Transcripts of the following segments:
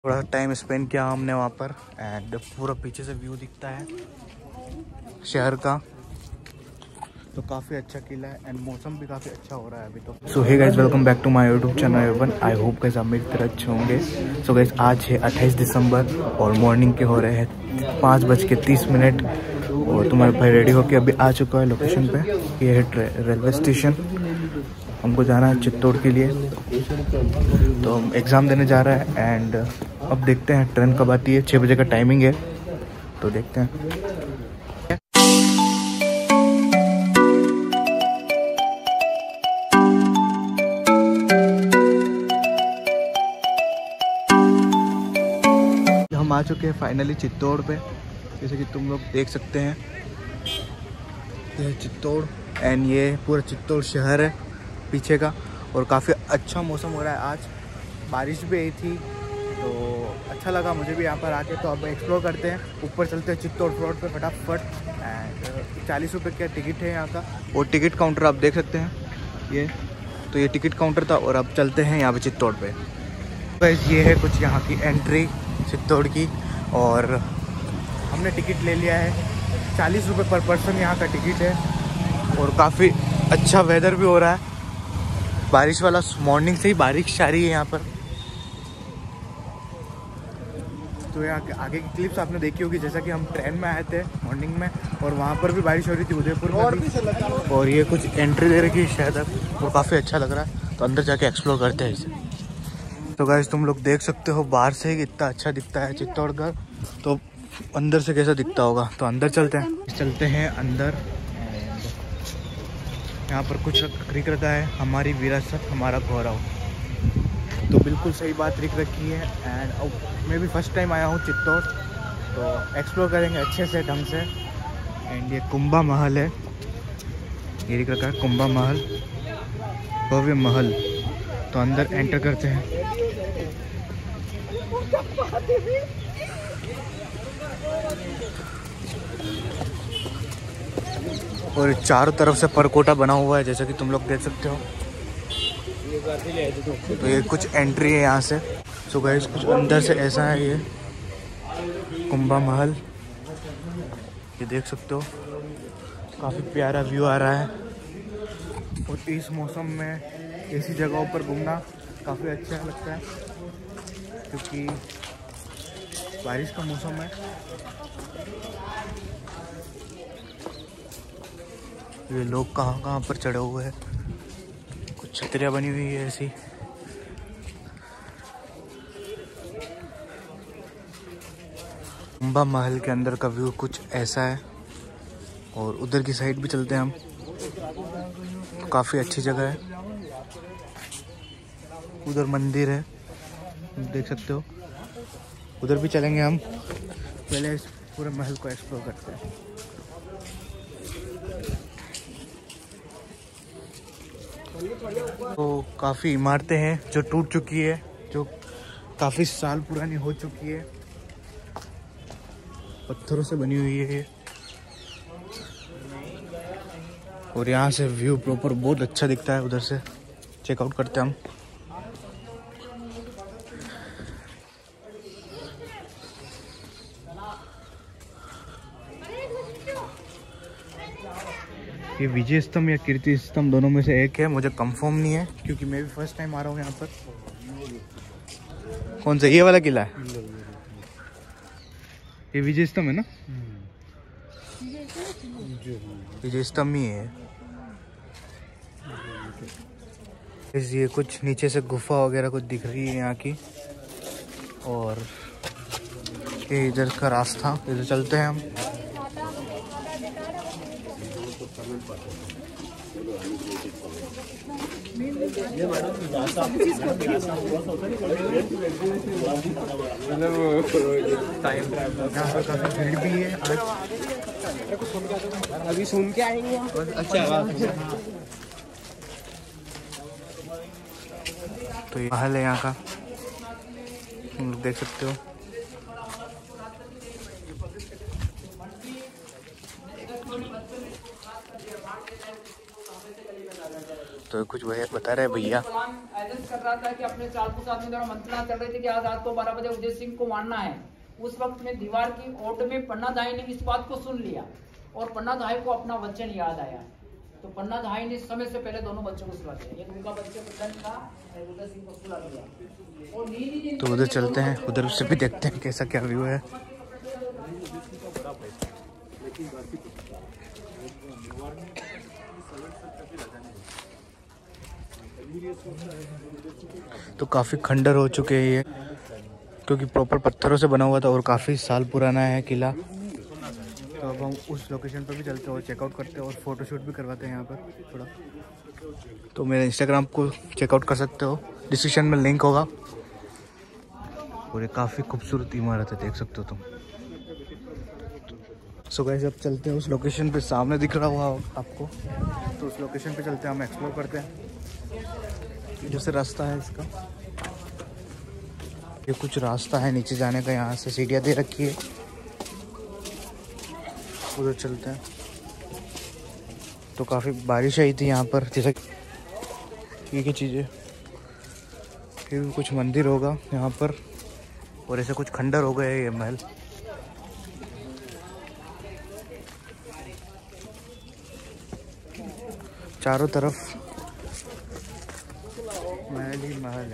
थोड़ा time spend किया हमने वहाँ पर एंड पूरा पीछे से व्यू दिखता है शहर का, तो काफ़ी अच्छा किला है एंड मौसम भी काफ़ी अच्छा हो रहा है अभी तो। So hey guys, welcome back to my YouTube channel everyone. I hope guys आप मेरी तरह अच्छे होंगे। सो गाइस, आज है 28 दिसंबर और मॉर्निंग के हो रहे हैं 5:30 और तुम्हारे भाई रेडी होके अभी आ चुका है लोकेशन पे। ये है रेलवे स्टेशन, हमको जाना है चित्तौड़ के लिए, तो हम एग्ज़ाम देने जा रहे हैं एंड अब देखते हैं ट्रेन कब आती है। 6 बजे का टाइमिंग है, तो देखते हैं। हम आ चुके हैं फाइनली चित्तौड़ पे, जैसे कि तुम लोग देख सकते हैं। ये है चित्तौड़ एंड ये पूरा चित्तौड़ शहर है पीछे का, और काफ़ी अच्छा मौसम हो रहा है। आज बारिश भी आई थी, तो अच्छा लगा मुझे भी यहाँ पर आके। तो अब एक्सप्लोर करते हैं, ऊपर चलते हैं चित्तौड़ रोड पे फटाफट। एंड 40 रुपये का टिकट है यहाँ का, और टिकट काउंटर आप देख सकते हैं ये, तो ये टिकट काउंटर था। और अब चलते हैं यहाँ पे चित्तौड़ पे। गाइस, ये है कुछ यहाँ की एंट्री चित्तौड़ की, और हमने टिकट ले लिया है 40 रुपये पर पर्सन यहाँ का टिकट है। और काफ़ी अच्छा वेदर भी हो रहा है, बारिश वाला, मॉर्निंग से ही बारिश आ रही है यहाँ पर। तो यहाँ के आगे की क्लिप्स आपने देखी होगी, जैसा कि हम ट्रेन में आए थे मॉर्निंग में और वहाँ पर भी बारिश हो रही थी उदयपुर में भी। और ये कुछ एंट्री दे रखी है शायद अब, और काफ़ी अच्छा लग रहा है, तो अंदर जाके एक्सप्लोर करते हैं इसे। तो गाइस, तुम लोग देख सकते हो बाहर से ही कितना अच्छा दिखता है चित्तौड़गढ़, तो अंदर से कैसा दिखता होगा। तो अंदर चलते हैं अंदर। यहाँ पर कुछ लिख रखा है, हमारी विरासत हमारा गौरव, तो बिल्कुल सही बात लिख रखी है। एंड मैं भी फर्स्ट टाइम आया हूँ चित्तौड़, तो एक्सप्लोर करेंगे अच्छे से ढंग से। एंड ये कुंभा महल है, ये लिख रखा है कुंभा महल, भव्य महल। तो अंदर एंटर करते हैं। और चारों तरफ से परकोटा बना हुआ है, जैसा कि तुम लोग देख सकते हो। तो ये कुछ एंट्री है यहाँ से। सो गाइस, कुछ अंदर से ऐसा है ये कुंभा महल, ये देख सकते हो। काफ़ी प्यारा व्यू आ रहा है, और इस मौसम में ऐसी जगहों पर घूमना काफ़ी अच्छा लगता है, क्योंकि बारिश का मौसम है। ये लोग कहाँ कहाँ पर चढ़े हुए हैं, कुछ छतरियाँ बनी हुई है ऐसी। कुंभा महल के अंदर का व्यू कुछ ऐसा है, और उधर की साइड भी चलते हैं हम, तो काफ़ी अच्छी जगह है। उधर मंदिर है, देख सकते हो, उधर भी चलेंगे हम। पहले इस पूरे महल को एक्सप्लोर करते हैं। तो काफ़ी इमारतें हैं जो टूट चुकी है, जो काफ़ी साल पुरानी हो चुकी है, पत्थरों से बनी हुई है। और यहाँ से व्यू प्रॉपर बहुत अच्छा दिखता है, उधर से चेकआउट करते हैं हम। ये विजय स्तंभ या कीर्ति स्तंभ दोनों में से एक है, मुझे कंफर्म नहीं है, क्योंकि मैं भी फर्स्ट टाइम आ रहा हूँ यहाँ पर। कौन सा, ये वाला किला है? ये विजय स्तंभ है ना? विजय स्तंभ ही है। ये कुछ नीचे से गुफा वगैरह कुछ दिख रही है यहाँ की, और ये इधर का रास्ता, इधर चलते हैं हम। यहाँ पर काफी भीड़ भी है आज, अभी सुन के आएंगे। अच्छा, तो ये महल है यहाँ का, तुम लोग देख सकते हो। तो कुछ भैया बता रहे हैं भैया बैलेंस कर रहा था कि अपने चालकू साथ में मंत्रणा चल रही थी कि आज रात को 12 बजे उदय सिंह को मारना है। उस वक्त में दीवार की ओट में पन्ना धाई ने इस बात को सुन लिया और पन्ना धाई को अपना वचन याद आया। तो पन्ना धाई ने समय से पहले दोनों बच्चों को सुला दिया। एक उनका बच्चे को दंड था, उदय सिंह को सुला दिया। और नीली तो उधर चलते हैं, उधर से भी देखते हैं कैसा क्या व्यू है। तो काफ़ी खंडर हो चुके हैं ये, क्योंकि प्रॉपर पत्थरों से बना हुआ था और काफ़ी साल पुराना है किला। तो अब हम उस लोकेशन पर भी चलते हैं और चेकआउट करते हैं और फोटोशूट भी करवाते हैं यहाँ पर थोड़ा। तो मेरे इंस्टाग्राम को चेकआउट कर सकते हो, डिस्क्रिप्शन में लिंक होगा। और ये काफ़ी खूबसूरत इमारत है, देख सकते हो तुम। सो गाइस अब चलते हैं उस लोकेशन पे, सामने दिख रहा हुआ आपको। तो उस लोकेशन पे चलते हैं, हम एक्सप्लोर करते हैं। जैसे रास्ता है इसका, ये कुछ रास्ता है नीचे जाने का, यहाँ से सीढ़ियाँ दे रखी है। उधर चलते हैं। तो काफ़ी बारिश आई थी यहाँ पर, जैसे ये क्या चीज़ है, ये भी कुछ मंदिर होगा यहाँ पर। और ऐसे कुछ खंडर हो गए ये महल। चारों तरफ महल ही महल है।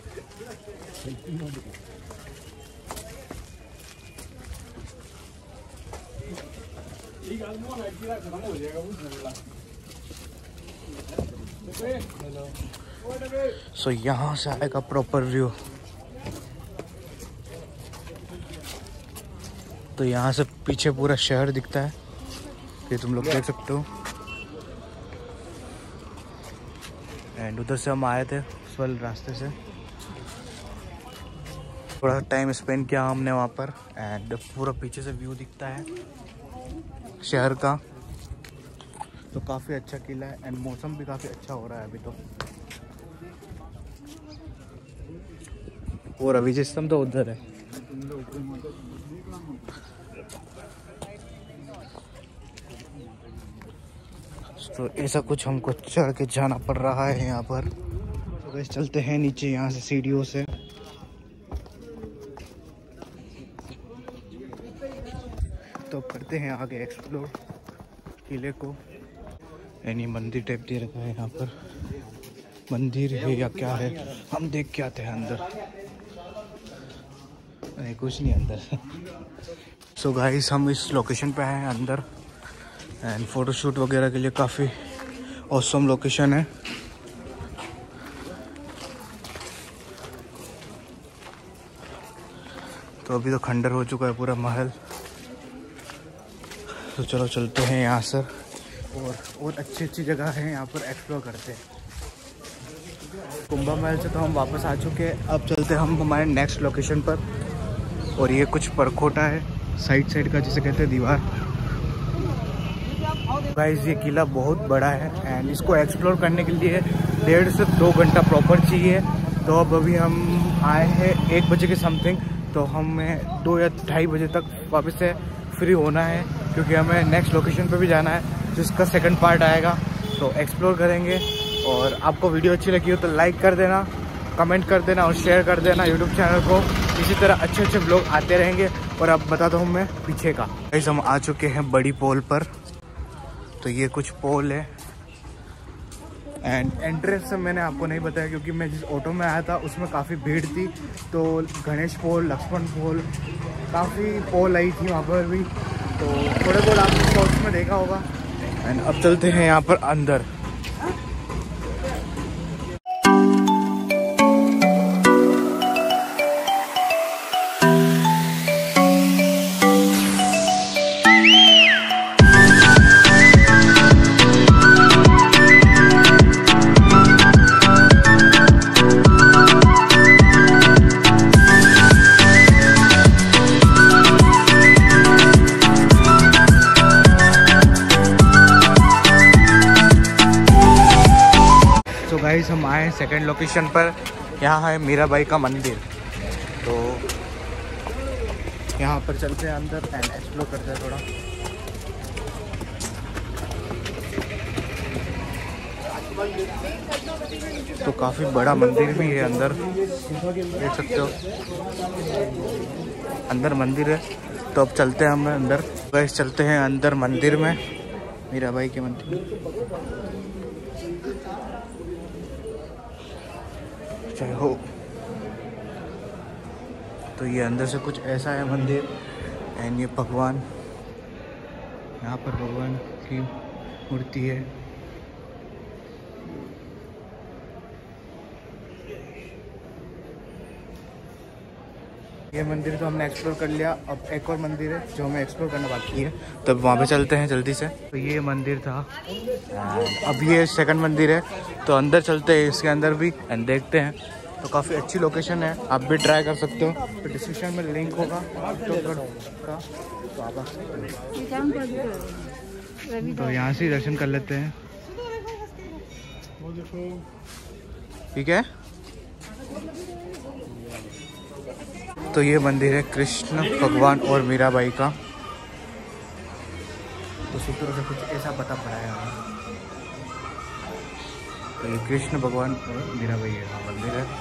सो यहाँ से आएगा प्रॉपर व्यू। तो यहाँ से पीछे पूरा शहर दिखता है, ये तुम लोग देख सकते हो। एंड उधर से हम आए थे उस वाले रास्ते से। थोड़ा टाइम स्पेंड किया हमने वहाँ पर। एंड पूरा पीछे से व्यू दिखता है शहर का। तो काफ़ी अच्छा किला है एंड मौसम भी काफ़ी अच्छा हो रहा है अभी तो। और अभी सिस्टम तो उधर है। तो ऐसा कुछ हमको चढ़ के जाना पड़ रहा है यहाँ पर। तो बस चलते हैं नीचे यहाँ से सीढ़ियों से। तो करते हैं आगे एक्सप्लोर किले को। यानी मंदिर टाइप दे रखा है यहाँ पर, मंदिर है या क्या है, हम देख के आते हैं अंदर। नहीं कुछ नहीं अंदर। सो गाइस हम इस लोकेशन पे हैं अंदर एंड फोटोशूट वगैरह के लिए काफ़ी ऑसम लोकेशन है। तो अभी तो खंडर हो चुका है पूरा महल। तो चलो चलते हैं यहाँ से और अच्छी अच्छी जगह है यहाँ पर, एक्सप्लोर करते हैं। कुंभा महल से तो हम वापस आ चुके हैं। अब चलते हैं हम हमारे नेक्स्ट लोकेशन पर। और ये कुछ परखोटा है साइड साइड का, जिसे कहते हैं दीवार। गाइस ये किला बहुत बड़ा है एंड इसको एक्सप्लोर करने के लिए 1.5 से 2 घंटा प्रॉपर चाहिए। तो अब अभी हम आए हैं 1 बजे के समथिंग। तो हमें 2 या 2:30 बजे तक वापस से फ्री होना है, क्योंकि हमें नेक्स्ट लोकेशन पे भी जाना है, जिसका सेकंड पार्ट आएगा। तो एक्सप्लोर करेंगे। और आपको वीडियो अच्छी लगी हो तो लाइक कर देना, कमेंट कर देना और शेयर कर देना यूट्यूब चैनल को। इसी तरह अच्छे अच्छे व्लॉग आते रहेंगे। और अब बताता हूँ मैं पीछे का। गाइस हम आ चुके हैं बड़ी पोल पर। तो ये कुछ पोल है एंड एंट्रेंस से मैंने आपको नहीं बताया, क्योंकि मैं जिस ऑटो में आया था उसमें काफ़ी भीड़ थी। तो गणेश पोल, लक्ष्मण पोल, काफ़ी पोल आई थी वहाँ पर भी। तो थोड़े बहुत आपने शॉर्ट्स में देखा होगा। एंड अब चलते हैं यहाँ पर अंदर। गाइस हम आए सेकंड लोकेशन पर। यहाँ है मीराबाई का मंदिर। तो यहाँ पर चलते हैं अंदर एंड एक्सप्लोर करते हैं थोड़ा। तो काफ़ी बड़ा मंदिर भी है, अंदर देख सकते हो, अंदर मंदिर है। तो अब चलते हैं हम अंदर, वैसे चलते हैं अंदर मंदिर में, मीराबाई के मंदिर। जय हो। तो ये अंदर से कुछ ऐसा है मंदिर, एंड ये भगवान, यहाँ पर भगवान की मूर्ति है। ये मंदिर तो हमने एक्सप्लोर कर लिया, अब एक और मंदिर है जो हमें एक्सप्लोर करना बाकी है, तो वहाँ पे चलते हैं जल्दी से। तो ये मंदिर था, अब ये सेकंड मंदिर है, तो अंदर चलते हैं इसके अंदर भी एंड देखते हैं। तो काफ़ी अच्छी लोकेशन है, आप भी ट्राई कर सकते हो। तो डिस्क्रिप्शन में लिंक होगा का, तो आप आ सकते हो। तो यहाँ से दर्शन कर लेते हैं, ठीक है। तो ये मंदिर है कृष्ण भगवान और मीराबाई का। तो सूत्रों से कुछ ऐसा पता पड़ा है हमें। तो ये कृष्ण भगवान और मीराबाई का मंदिर है।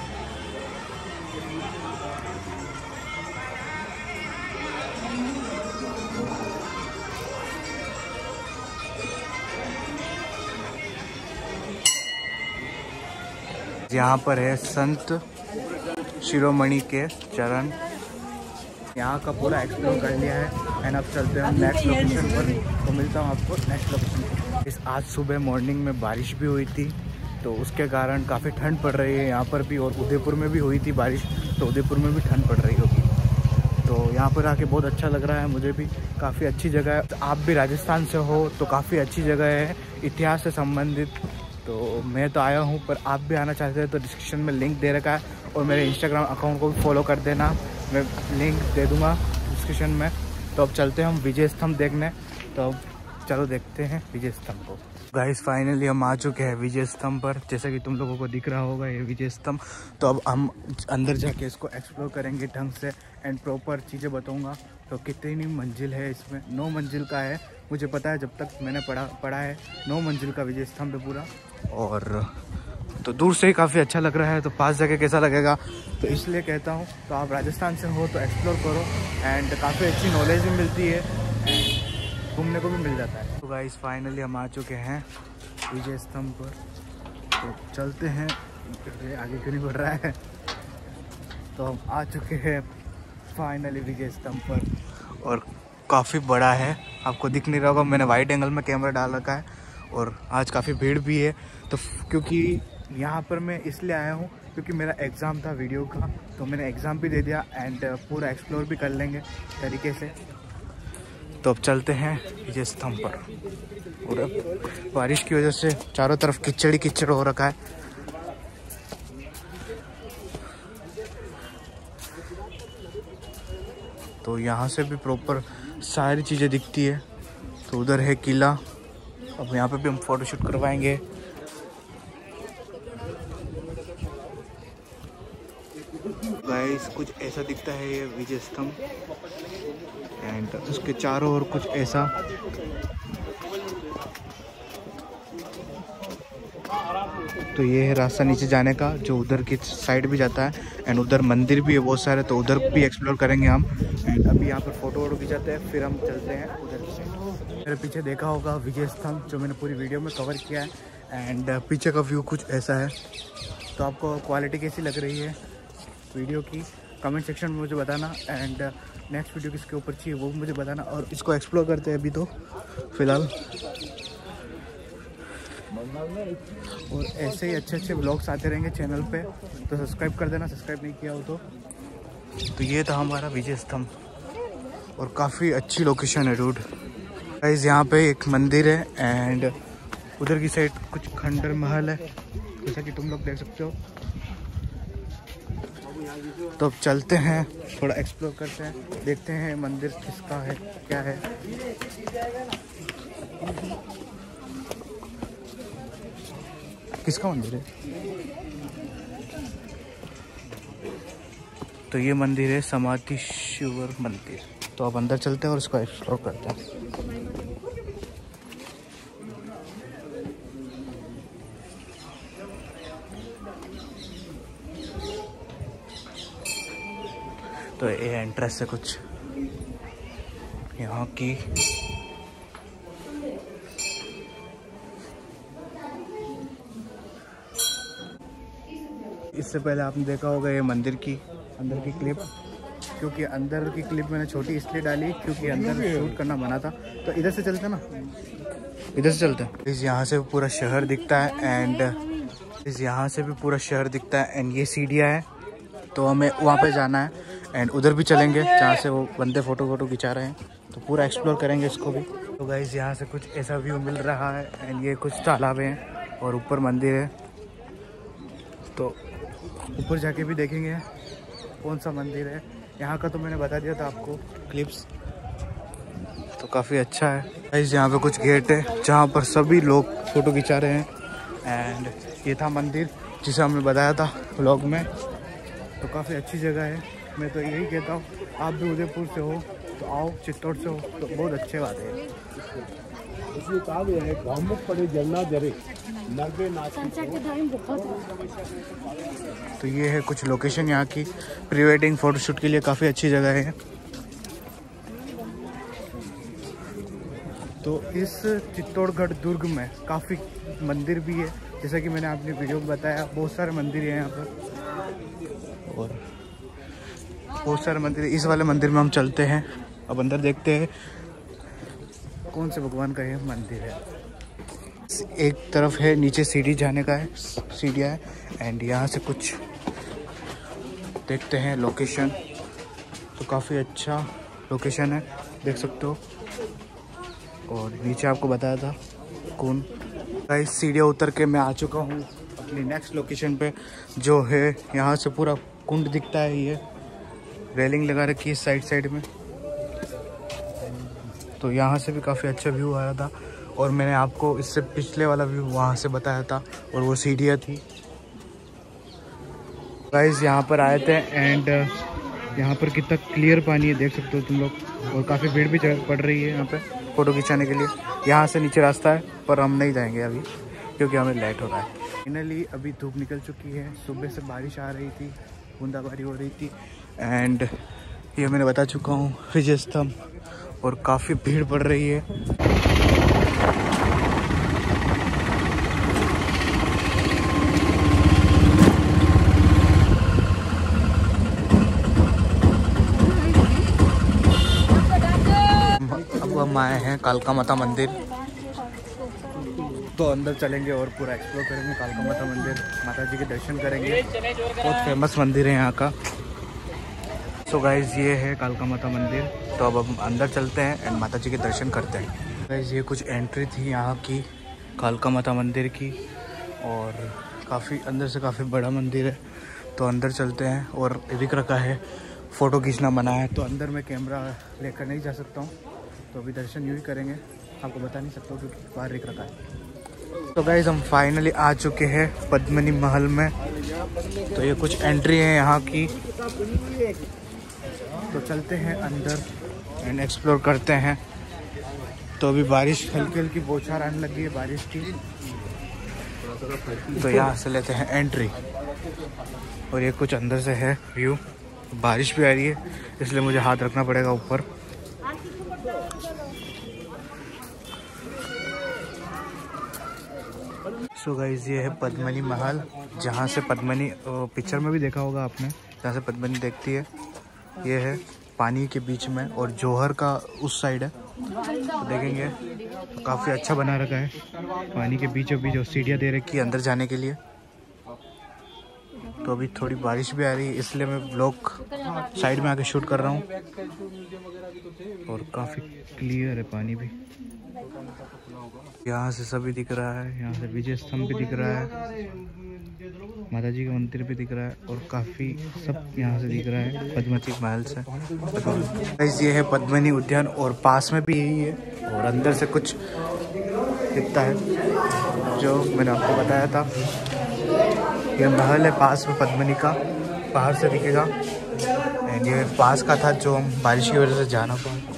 यहाँ पर है संत शिरोमणि के चरण। यहाँ का पूरा एक्सप्लोर कर लिया है एंड अब चलते हैं नेक्स्ट लोकेशन पर। तो मिलता हूँ आपको नेक्स्ट लोकेशन पर। इस आज सुबह मॉर्निंग में बारिश भी हुई थी, तो उसके कारण काफ़ी ठंड पड़ रही है यहाँ पर भी, और उदयपुर में भी हुई थी बारिश, तो उदयपुर में भी ठंड पड़ रही होगी। तो यहाँ पर आके बहुत अच्छा लग रहा है मुझे भी, काफ़ी अच्छी जगह है। तो आप भी राजस्थान से हो तो काफ़ी अच्छी जगह है, इतिहास से संबंधित। तो मैं तो आया हूँ, पर आप भी आना चाहते हैं तो डिस्क्रिप्शन में लिंक दे रखा है, और मेरे इंस्टाग्राम अकाउंट को भी फॉलो कर देना, मैं लिंक दे दूँगा डिस्क्रिप्शन में। तो अब चलते हैं हम विजय स्तंभ देखने। तो अब चलो देखते हैं विजय स्तंभ को। गाइस फाइनली हम आ चुके हैं विजय स्तंभ पर, जैसा कि तुम लोगों को दिख रहा होगा ये विजय स्तंभ। तो अब हम अंदर जाके इसको एक्सप्लोर करेंगे ढंग से एंड प्रॉपर चीज़ें बताऊँगा। तो कितनी मंजिल है इसमें, 9 मंजिल का है, मुझे पता है, जब तक मैंने पढ़ा है 9 मंजिल का विजय स्तंभ है पूरा। और तो दूर से ही काफ़ी अच्छा लग रहा है, तो पास जाके कैसा लगेगा, तो इसलिए कहता हूँ। तो आप राजस्थान से हो तो एक्सप्लोर करो एंड काफ़ी अच्छी नॉलेज भी मिलती है, घूमने को भी मिल जाता है। तो गाइस फाइनली हम आ चुके हैं विजय स्तंभ पर। तो चलते हैं, आगे क्यों नहीं बढ़ रहा है। तो हम आ चुके हैं फाइनली विजय स्तंभ पर, और काफ़ी बड़ा है, आपको दिख नहीं रहा होगा, मैंने वाइड एंगल में कैमरा डाल रखा है। और आज काफ़ी भीड़ भी है, तो क्योंकि यहाँ पर मैं इसलिए आया हूँ क्योंकि मेरा एग्ज़ाम था वीडियो का, तो मैंने एग्ज़ाम भी दे दिया एंड पूरा एक्सप्लोर भी कर लेंगे तरीके से। तो अब चलते हैं विजय स्तंभ पर। और अब बारिश की वजह से चारों तरफ कीचड़ ही कीचड़ हो रखा है। तो यहाँ से भी प्रॉपर सारी चीज़ें दिखती है। तो उधर है किला, अब यहाँ पे भी हम फोटोशूट करवाएंगे। गाइस कुछ ऐसा दिखता है ये विजय स्तंभ, एंड उसके चारों ओर कुछ ऐसा। तो ये है रास्ता नीचे जाने का, जो उधर की साइड भी जाता है, एंड उधर मंदिर भी है बहुत सारे, तो उधर भी एक्सप्लोर करेंगे हम। एंड अभी यहाँ पर फोटो वोटो खिंचाते हैं, फिर हम चलते हैं उधर की साइड। मेरे पीछे देखा होगा विजय स्तंभ, जो मैंने पूरी वीडियो में कवर किया है, एंड पीछे का व्यू कुछ ऐसा है। तो आपको क्वालिटी कैसी लग रही है वीडियो की, कमेंट सेक्शन में मुझे बताना, एंड नेक्स्ट वीडियो किसके ऊपर चाहिए वो भी मुझे बताना। और इसको एक्सप्लोर करते हैं अभी तो फिलहाल, और ऐसे ही अच्छे व्लॉग्स आते रहेंगे चैनल पे, तो सब्सक्राइब कर देना, सब्सक्राइब नहीं किया हो तो। ये था हमारा विजय स्तंभ, और काफ़ी अच्छी लोकेशन है डूड। गाइस यहाँ पे एक मंदिर है, एंड उधर की साइड कुछ खंडर महल है, जैसा कि तुम लोग देख सकते हो। तो अब चलते हैं, थोड़ा एक्सप्लोर करते हैं, देखते हैं मंदिर किसका है, क्या है। किसका मंदिर है? तो ये मंदिर है समाधीश्वर मंदिर। तो अब अंदर चलते हैं और इसको एक्सप्लोर करते हैं। तो ये एंट्रेंस है कुछ यहाँ की। इससे पहले आपने देखा होगा ये मंदिर की अंदर की क्लिप, क्योंकि अंदर की क्लिप मैंने छोटी इसलिए डाली क्योंकि अंदर शूट करना मना था। तो इधर से चलते ना, इधर से चलते हैं। इस यहाँ से पूरा शहर दिखता है एंड इस यहाँ से भी पूरा शहर दिखता है एंड ये सीढ़ियाँ है, तो हमें वहाँ पे जाना है एंड उधर भी चलेंगे जहाँ से वो बंदे फोटो खिंचा रहे हैं, तो पूरा एक्सप्लोर करेंगे इसको भी। तो गाइस यहाँ से कुछ ऐसा व्यू मिल रहा है एंड ये कुछ तालाब हैं और ऊपर मंदिर है, तो ऊपर जाके भी देखेंगे कौन सा मंदिर है। यहाँ का तो मैंने बता दिया था आपको क्लिप्स, तो काफ़ी अच्छा है गाइस। यहाँ पे कुछ गेट है जहाँ पर सभी लोग फ़ोटो खिंचा रहे हैं एंड ये था मंदिर जिसे हमने बताया था व्लॉग में, तो काफ़ी अच्छी जगह है। मैं तो यही कहता हूँ आप भी उदयपुर से हो तो आओ, चित्तौड़ से हो तो बहुत अच्छी बात है। इसलिए कहा गया है गौमुख पड़े जलना जरे नरबे नाच। तो ये है कुछ लोकेशन यहाँ की प्री वेडिंग फ़ोटोशूट के लिए काफ़ी अच्छी जगह है। तो इस चित्तौड़गढ़ दुर्ग में काफ़ी मंदिर भी है, जैसा कि मैंने अपनी वीडियो में बताया, बहुत सारे मंदिर हैं यहाँ पर और बहुत सारे मंदिर। इस वाले मंदिर में हम चलते हैं, अब अंदर देखते हैं कौन से भगवान का ये मंदिर है। एक तरफ है नीचे सीढ़ी जाने का है, सीढ़ियाँ है एंड यहाँ से कुछ देखते हैं लोकेशन, तो काफ़ी अच्छा लोकेशन है, देख सकते हो। और नीचे आपको बताया था कौन। गाइस सीढ़ियाँ उतर के मैं आ चुका हूँ अपनी नेक्स्ट लोकेशन पे, जो है यहाँ से पूरा कुंड दिखता है। ये रेलिंग लगा रखी है साइड में, तो यहाँ से भी काफ़ी अच्छा व्यू आ रहा था और मैंने आपको इससे पिछले वाला व्यू वहाँ से बताया था और वो सीढ़ियाँ थी। गाइस यहाँ पर आए थे एंड यहाँ पर कितना क्लियर पानी है देख सकते हो तुम लोग, और काफ़ी भीड़ भी पड़ रही है यहाँ पे फ़ोटो खिंचाने के लिए। यहाँ से नीचे रास्ता है पर हम नहीं जाएंगे अभी क्योंकि हमें लेट हो रहा है। फाइनली अभी धूप निकल चुकी है, सुबह से बारिश आ रही थी, बूंदाबांदी हो रही थी एंड ये मैंने बता चुका हूँ विजय स्तंभ, और काफ़ी भीड़ पड़ रही है। अब हम आए हैं कालका माता मंदिर, तो अंदर चलेंगे और पूरा एक्सप्लोर करेंगे कालका माता मंदिर, माता जी के दर्शन करेंगे। बहुत फेमस मंदिर है यहाँ का। सो गाइज ये है कालका माता मंदिर, तो अब हम अंदर चलते हैं एंड माता जी के दर्शन करते हैं। गाइज ये कुछ एंट्री थी यहाँ की कालका माता मंदिर की, और काफ़ी अंदर से काफ़ी बड़ा मंदिर है, तो अंदर चलते हैं। और विक्र का है फ़ोटो खींचना मना है, तो अंदर मैं कैमरा लेकर नहीं जा सकता हूँ, तो अभी दर्शन यूँ ही करेंगे, आपको बता नहीं सकता हूँ क्योंकि बाहर विक्र का है। तो गाइज हम फाइनली आ चुके हैं पद्मिनी महल में, तो ये कुछ एंट्री है यहाँ की, तो चलते हैं अंदर एंड एक्सप्लोर करते हैं। तो अभी बारिश हल्की हल्की बौछार आने लगी है बारिश की, तो यहाँ से लेते हैं एंट्री। और ये कुछ अंदर से है व्यू, बारिश भी आ रही है इसलिए मुझे हाथ रखना पड़ेगा ऊपर। सो गाइस ये है पद्मिनी महल, जहाँ से पद्मिनी पिक्चर में भी देखा होगा आपने, जहाँ से पद्मिनी देखती है। ये है पानी के बीच में और जौहर का उस साइड है, तो देखेंगे तो काफ़ी अच्छा बना रखा है, पानी के बीचों बीच सीढ़ियाँ दे रखी है अंदर जाने के लिए। तो अभी थोड़ी बारिश भी आ रही है इसलिए मैं ब्लॉग साइड में आके शूट कर रहा हूँ, और काफ़ी क्लियर है पानी भी। यहाँ से सभी दिख रहा है, यहाँ से विजय स्तंभ भी दिख रहा है, माता जी का मंदिर भी दिख रहा है, और काफ़ी सब यहाँ से दिख रहा है पद्मती महल से। गाइस ये है पद्मिनी उद्यान और पास में भी यही है, और अंदर से कुछ दिखता है जो मैंने आपको बताया था। ये महल है पास में पद्मिनी का, बाहर से दिखेगा, एंड ये पास का था जो हम बारिश की वजह से जाना पड़ा।